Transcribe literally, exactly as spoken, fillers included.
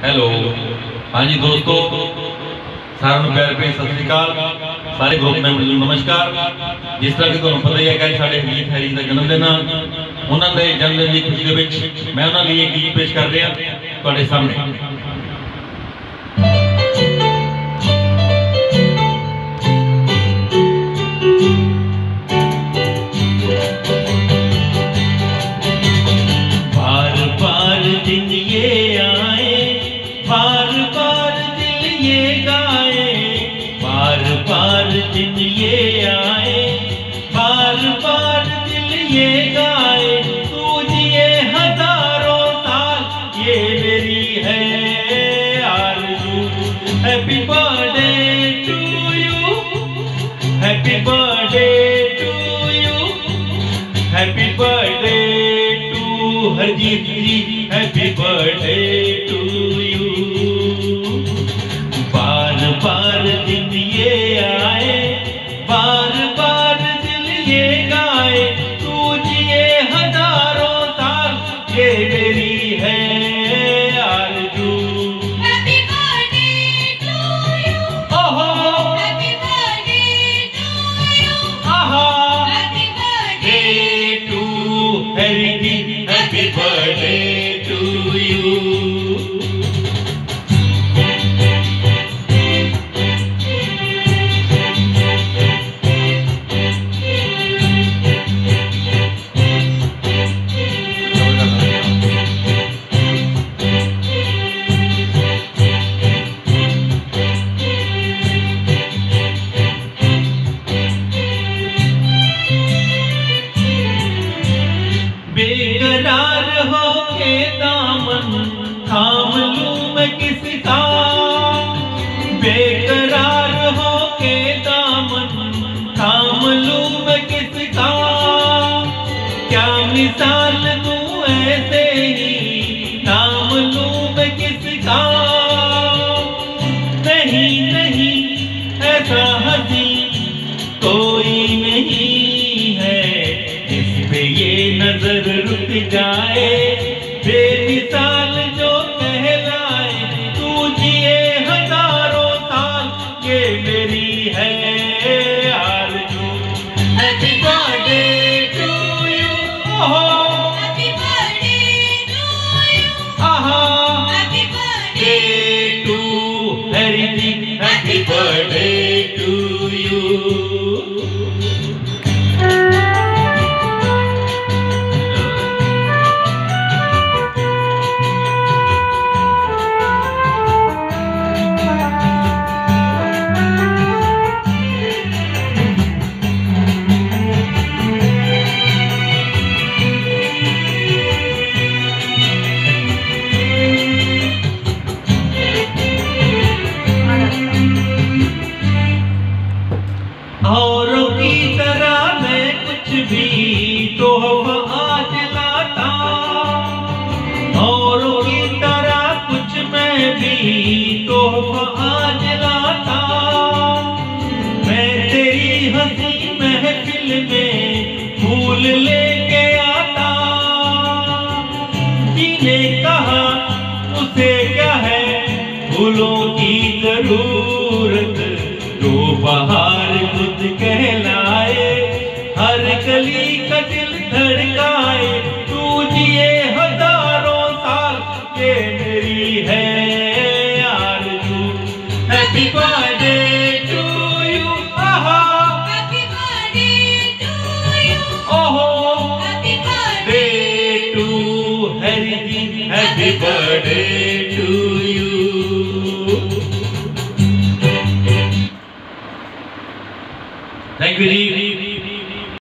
Hello हाँ जी दोस्तों, सारे प्यार पे सत श्री अकाल, सारे ग्रुप मैंबर ਨੂੰ नमस्कार। जिस तरह कि ਤੁਹਾਨੂੰ पता ही है कि ਸਾਡੇ ਹਰੀਤ ਹੈਰੀ ਦਾ ਜਨਮ ਦਿਨ ਆ, ਉਹਨਾਂ ਦੇ ਜਨਮ ਦਿਨ ਦੀ ਖੁਸ਼ੀ ਦੇ ਵਿੱਚ ਮੈਂ ਉਹਨਾਂ ਲਈ ਇੱਕ ਗੀਤ ਪੇਸ਼ ਕਰ ਰਿਹਾ ਤੁਹਾਡੇ ਸਾਹਮਣੇ। दिन ये आए बार बार दिल ये गाए, तू जिए हजारों साल ये मेरी है आरज़ू। Happy birthday to you, happy birthday to you, happy birthday to Harjeet ji, happy birthday to you. बार बार दिन ये आए बार बार दिल ये गाए, तू जिए हजारों साल ये मेरी है आरज़ू। हैप्पी बर्थडे टू यू, ओहो हैप्पी बर्थडे टू यू, आहा happy birthday to Harry ji, happy birthday to you. बेकरार हो के दामन थाम लूं मैं किसका, बेकरार हो के दामन थाम लूं मैं किसका। क्या मिसाल दूं ऐसे ही नाम लूं मैं किसका। नहीं नहीं ऐसा हंसी कोई नहीं है जिस पे ये नजर रुक जाए, बेमिसाल जो कहलाए, तू जिए हजारों साल ये मेरी है आरज़ू। हैप्पी बर्थडे टू यू, ओहो हैप्पी बर्थडे टू यू, आहा happy birthday to Harry ji, happy birthday to you. औरों की तरह मैं कुछ भी तोहफा आज लाता, औरों की तरह कुछ मैं भी तोहफा आज लाता। मैं तेरी हंसी महफिल में फूल लेके आता, जिन्हें कहा उसे क्या है फूलों की जरूरत, जो बहार खुद कहलाए, हर गली का दिल धड़काए, तू जिए हजारों साल ये मेरी है आरज़ू। हैप्पी बर्थडे टू यू, आहा हैप्पी बर्थडे टू यू, ओहो happy birthday day to Harry ji, happy birthday to you. Thank you ji.